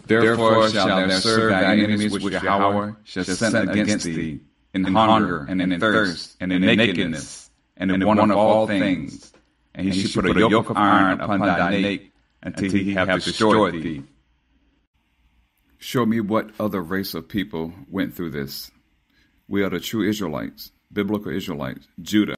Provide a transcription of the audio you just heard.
Therefore shalt thou serve thy enemies which Yahweh shall send against thee, in hunger, and in thirst, and in nakedness, and in want of all things. And he shall put a yoke of iron upon thy neck, until he have destroyed thee. Show me what other race of people went through this. We are the true Israelites, biblical Israelites, Judah.